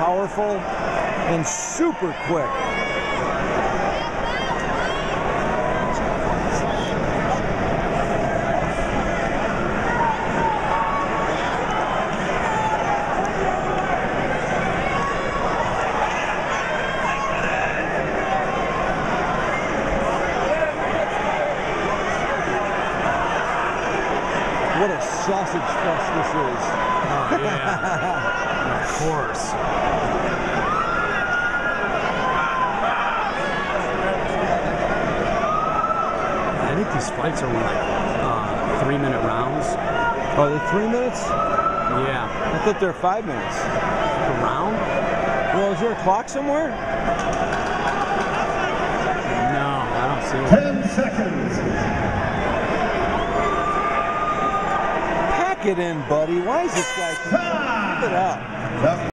powerful and super quick. What a sausage fest this is. Oh, yeah. Of course. I think these fights are like 3-minute rounds. Oh, they're 3 minutes? Yeah. I thought they're 5 minutes. A round? Well, is there a clock somewhere? No, I don't see one. 10 seconds. Pack it in, buddy. Why is this guy keep it up?